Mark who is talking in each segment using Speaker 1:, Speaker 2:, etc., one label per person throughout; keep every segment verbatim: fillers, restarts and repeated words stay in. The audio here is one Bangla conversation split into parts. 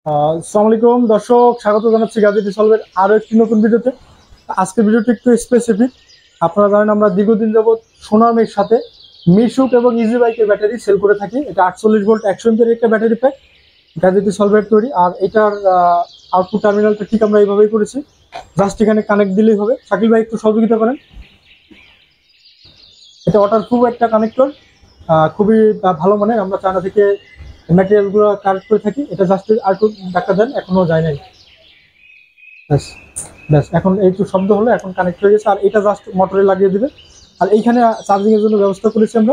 Speaker 1: আসসালামু আলাইকুম দর্শক, স্বাগত জানাচ্ছি গাজী সলভের আরো একটি নতুন ভিডিওতে। আজকের ভিডিওটি একটু স্পেসিফিক। আপনারা জানেন আমরা দীর্ঘদিন যাবৎ সোনামের সাথে মিশুক এবং ইজি বাইকের ব্যাটারি সেল করে থাকি। এটা আটচল্লিশ ভোল্ট একশো এমপির একটা ব্যাটারি প্যাক, গাজী সলভের তৈরি। আর এটার আউটপুট টার্মিনালটা ঠিক আমরা এইভাবেই করেছি, জাস্ট এখানে কানেক্ট দিলেই হবে। শাকিল ভাই একটু সহযোগিতা করেন। এটা ওয়াটারপ্রুফ একটা কানেক্টর, খুবই ভালো মানের। আমরা চায়না থেকে ম্যাটেরিয়াল গুলো কালেক্ট করে থাকি। এটা জাস্ট আর একটু ধাক্কা দেন, এখনো যায় নাই। ব্যাস ব্যাস এখন একটু শব্দ হলো, এখন কানেক্ট হয়ে গেছে। আর এটা জাস্ট মোটরে লাগিয়ে দিবে। আর এইখানে চার্জিং এর জন্য ব্যবস্থা করেছি আমরা।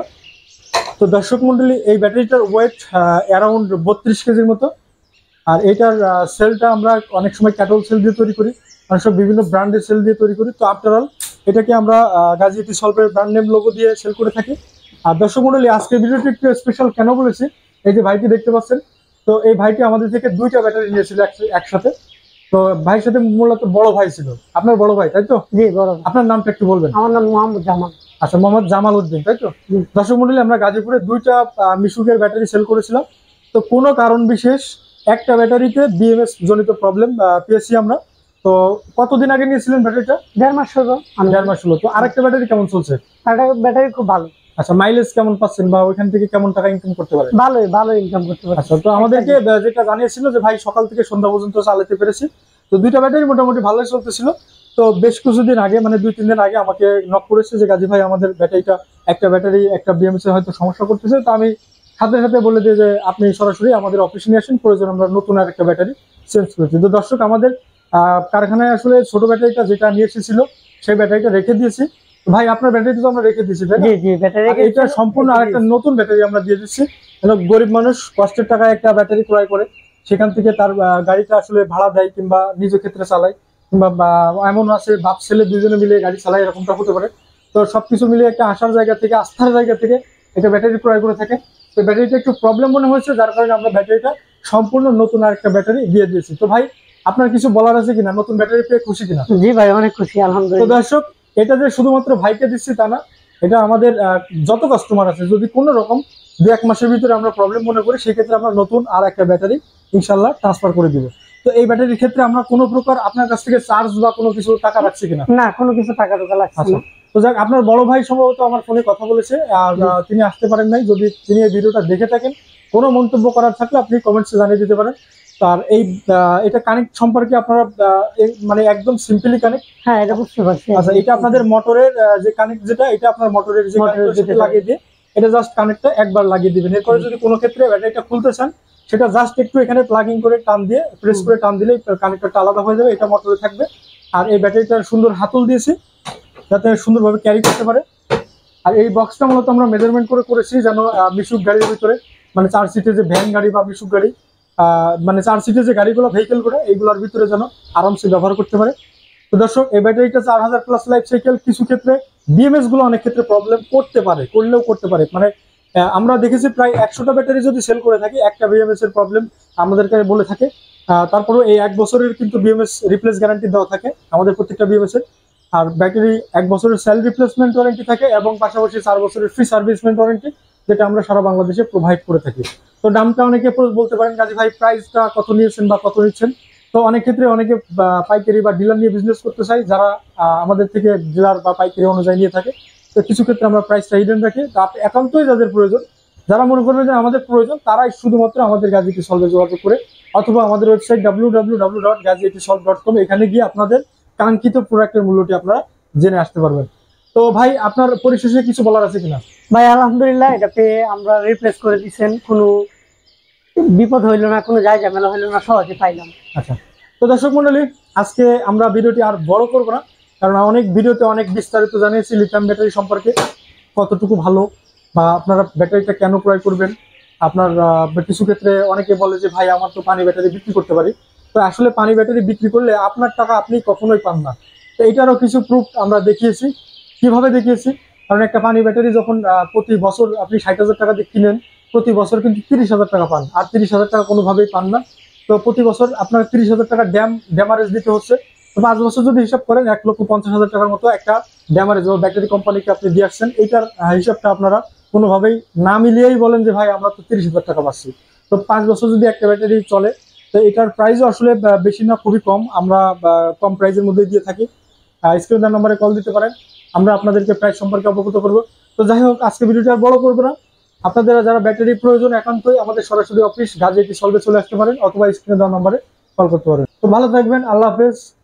Speaker 1: তো দর্শক মন্ডলী, এই ব্যাটারিটার ওয়েট অ্যারাউন্ড বত্রিশ কেজির মতো। আর এইটার সেলটা আমরা অনেক সময় ক্যাটল সেল দিয়ে তৈরি করি, অনেক সময় বিভিন্ন ব্র্যান্ডের সেল দিয়ে তৈরি করি। তো আফটার অল এটাকে আমরা গাজী সলভের ব্র্যান্ড নেম লোগো দিয়ে সেল করে থাকি। আর দর্শক মন্ডলী, আজকের ভিডিওটি একটু স্পেশাল কেন বলেছি, এই যে ভাইটি দেখতে পাচ্ছেন, তো এই ভাইটি আমাদের থেকে দুইটা ব্যাটারি নিয়েছিল একসাথে। তো ভাইয়ের সাথে মূলত বড় ভাই ছিল, আপনার বড় ভাই তাই তো?
Speaker 2: জি বড়।
Speaker 1: আপনার নামটা একটু বলবেন।
Speaker 2: আমার নাম মোহাম্মদ জামাল।
Speaker 1: আচ্ছা, মোহাম্মদ জামাল উদ্দিন, তাই তো? দর্শক মন্ডলী, আমরা গাজীপুরে দুইটা মিশুকের ব্যাটারি সেল করেছিলাম। তো কোনো কারণ বিশেষ একটা ব্যাটারিতে বিএমএস জনিত প্রবলেম পেয়েছি আমরা। তো কতদিন আগে নিয়েছিলেন ব্যাটারিটা?
Speaker 2: দেড় মাস হলো।
Speaker 1: দেড় মাস হলো। তো আরেকটা ব্যাটারি কেমন চলছে?
Speaker 2: ব্যাটারি খুব ভালো।
Speaker 1: আচ্ছা, মাইলেজ কেমন পাচ্ছেন বা ওইখান থেকে কেমন টাকা ইনকাম করতে পারেন?
Speaker 2: ভালোই ভালো ইনকাম করতে পারেন।
Speaker 1: আচ্ছা, তো আমাদেরকে যেটা জানিয়েছিল যে ভাই সকাল থেকে সন্ধ্যা পর্যন্ত চালাতে পেরেছি। তো দুইটা ব্যাটারি মোটামুটি ভালোই চলতেছিল। তো বেশ কিছুদিন আগে, মানে দুই তিন দিন আগে আমাকে নক করেছে যে গাজী ভাই, আমাদের ব্যাটারিটা একটা ব্যাটারি একটা বিএমএস এ হয়তো সমস্যা করতেছে। তো আমি সাথে সাথে বলে দিই যে আপনি সরাসরি আমাদের অফিসে নিয়ে আসেন, প্রয়োজন আমরা নতুন আর একটা ব্যাটারি চেঞ্জ করেছি। তো দর্শক, আমাদের কারখানায় আসলে ছোট ব্যাটারিটা যেটা নিয়ে এসেছিল সেই ব্যাটারিটা রেখে দিয়েছি। ভাই আপনার ব্যাটারি তো আমরা রেখে দিয়েছি, তাই না?
Speaker 2: জি জি, ব্যাটারি
Speaker 1: এটা সম্পূর্ণ আরেকটা নতুন ব্যাটারি আমরা দিয়ে দিচ্ছি। গরিব মানুষ কষ্টের টাকায় একটা ব্যাটারি ক্রয় করে সেখান থেকে তার গাড়িটা আসলে ভাড়া দেয়, কিংবা নিজের ক্ষেত্রে চালায়, কিংবা এমন আছে বাপ ছেলে দুজনে মিলে গাড়ি চালায়, এরকমটা হতে পারে। তো সবকিছু মিলে একটা আসার জায়গা থেকে, আস্থার জায়গা থেকে একটা ব্যাটারি ক্রয় করে থাকে। তো ব্যাটারিটা একটু প্রবলেম মনে হয়েছে, যার কারণে আমরা ব্যাটারিটা সম্পূর্ণ নতুন আরেকটা ব্যাটারি দিয়ে দিয়েছি। তো ভাই আপনার কিছু বলার আছে কিনা, নতুন ব্যাটারি পেয়ে খুশি কিনা?
Speaker 2: জি ভাই, অনেক খুশি আলহামদুলিল্লাহ।
Speaker 1: তো দর্শক, এটা যে শুধুমাত্র ভাইকে দিচ্ছি তা না, এটা আমাদের যত কাস্টমার আছে, যদি কোনো রকম দু এক মাসের ভিতরে আমরা প্রবলেম মনে করি, সেক্ষেত্রে আমরা নতুন আর একটা ব্যাটারি ইনশাল্লাহ ট্রান্সফার করে দিব। তো এই ব্যাটারির ক্ষেত্রে আমরা কোনো প্রকার আপনার কাছ থেকে চার্জ বা কোনো কিছু টাকা রাখছি কিনা?
Speaker 2: না, কোনো কিছু টাকা টাকা লাগছে না।
Speaker 1: তো যাক, আপনার বড় ভাই সম্ভবত আমার ফোনে কথা বলেছে, আর তিনি আসতে পারেন নাই। যদি তিনি এই ভিডিওটা দেখে থাকেন, কোনো মন্তব্য করার থাকলে আপনি কমেন্টসে জানিয়ে দিতে পারেন। আর এই এটা কানেক্ট সম্পর্কে আপনারা মানে একদম সিম্পলি কানেক্ট।
Speaker 2: হ্যাঁ, এটা বুঝতে পারছি।
Speaker 1: আচ্ছা, এটা আপনাদের মোটরের যে কানেক্ট, যেটা এটা আপনার মোটরের যে কানেক্টর লাগিয়ে দিয়ে এটা জাস্ট কানেক্টটা একবার লাগিয়ে দিবেন। এরপরে যদি কোনো ক্ষেত্রে ব্যাটারিটা খুলতে চান, সেটা জাস্ট একটু এখানে প্লাগিং করে টান দিয়ে প্রেস করে টান দিলেই কানেক্টরটা আলাদা হয়ে যাবে, এটা মোটরে থাকবে। আর এই ব্যাটারিটার সুন্দর হাতল দিয়েছি যাতে সুন্দরভাবে ক্যারি করতে পারে। আর এই বক্সটা মূলত আমরা মেজারমেন্ট করে করেছি যেন মিশুক গাড়ির ভিতরে, মানে চার সিটের যে ভ্যান গাড়ি বা মিশুক গাড়ি, মানে চার সিটের যে গাড়িগুলো ভেহিকেল করে, এইগুলোর ভিতরে যেন আরামসে ব্যবহার করতে পারে। তো দর্শক, এই ব্যাটারিটা চার হাজার প্লাস লাইফ সাইকেল। কিছু ক্ষেত্রে বিএমএস গুলো অনেক ক্ষেত্রে প্রবলেম করতে পারে, করলেও করতে পারে। মানে আমরা দেখেছি প্রায় একশোটা ব্যাটারি যদি সেল করে থাকি, একটা বিএমএস এর প্রবলেম আমাদেরকে বলে থাকে। তারপরেও এই এক বছরের কিন্তু বিএমএস রিপ্লেস গ্যারান্টি দেওয়া থাকে আমাদের প্রত্যেকটা বিএমএস এর। আর ব্যাটারি এক বছরের সেল রিপ্লেসমেন্ট ওয়ারেন্টি থাকে, এবং পাশাপাশি চার বছরের ফ্রি সার্ভিসমেন্ট ওয়ারেন্টি, যেটা আমরা সারা বাংলাদেশে প্রোভাইড করে থাকি। তো দামটা অনেকে বলতে পারেন গাজী ভাই প্রাইসটা কত নিয়েছেন বা কত নিচ্ছেন। তো অনেক ক্ষেত্রে অনেকে পাইকারি বা ডিলার নিয়ে বিজনেস করতে চাই, যারা আমাদের থেকে ডিলার বা পাইকারি অনুযায়ী নিয়ে থাকে। তো কিছু ক্ষেত্রে আমরা প্রাইসটা হিডেন রাখি। তো একান্তই যাদের প্রয়োজন, যারা মনে করবে যে আমাদের প্রয়োজন, তারাই শুধুমাত্র আমাদের গাজী সলভে যোগাযোগ করে, অথবা আমাদের website W W W dot Gazi solve dot com, এখানে গিয়ে আপনাদের কাঙ্ক্ষিত প্রোডাক্টের মূল্যটি আপনারা জেনে আসতে পারবেন। তো ভাই আপনার পরিশেষে কিছু বলার আছে কিনা?
Speaker 2: ভাই আলহামদুলিল্লাহ, এটা পেয়ে আমরা রিপ্লেস করে দিচ্ছেন, কোনো বিপদ হইলো না, কোনো যায় ঝামেলা হইলো না, সহজে পাইলাম।
Speaker 1: আচ্ছা, তো দর্শক মন্ডলী, আজকে আমরা ভিডিওটি আর বড় করবো না, কারণ অনেক ভিডিওতে অনেক বিস্তারিত জানিয়েছি লিথিয়াম ব্যাটারি সম্পর্কে, কতটুকু ভালো বা আপনারা ব্যাটারিটা কেন ক্রয় করবেন। আপনার কিছু ক্ষেত্রে অনেকে বলে যে ভাই আমার তো পানি ব্যাটারি বিক্রি করতে পারি। তো আসলে পানি ব্যাটারি বিক্রি করলে আপনার টাকা আপনি কখনোই পান না। তো এটারও কিছু প্রুফ আমরা দেখিয়েছি। কিভাবে দেখিয়েছি? কারণ একটা পানি ব্যাটারি যখন প্রতি বছর আপনি ষাট হাজার টাকা দিয়ে কিনেন, প্রতি বছর কিন্তু তিরিশ হাজার টাকা পান, আর তিরিশ হাজার টাকা কোনোভাবেই পান না। তো প্রতি বছর আপনার তিরিশ হাজার টাকা ড্যাম ড্যামারেজ দিতে হচ্ছে। তো পাঁচ বছর যদি হিসাব করেন, এক লক্ষ পঞ্চাশ হাজার টাকার মতো একটা ড্যামারেজ ব্যাটারি কোম্পানিকে আপনি দিয়ে আসছেন। এইটার হিসাবটা আপনারা কোনোভাবেই না মিলিয়েই বলেন যে ভাই আমরা তো তিরিশ হাজার টাকা পাচ্ছি। তো পাঁচ বছর যদি একটা ব্যাটারি চলে, তো এটার প্রাইসও আসলে আহ, বেশি না, খুবই কম। আমরা আহ, কম প্রাইসের মধ্যে দিয়ে থাকি। স্ক্রিন দেওয়ার নম্বরে কল দিতে পারেন, আমরা আপনাদেরকে প্রাইস সম্পর্কে অবগত করবো। তো যাই হোক, আজকে ভিডিওটা আর বড় করবো না। আপনাদের যারা ব্যাটারি প্রয়োজন একান্তই আমাদের সরাসরি অফিস গাজীটি সলভে চলে আসতে পারেন, অথবা স্ক্রিনে দেওয়া নম্বরে কল করতে পারেন। তো ভালো থাকবেন, আল্লাহ হাফেজ।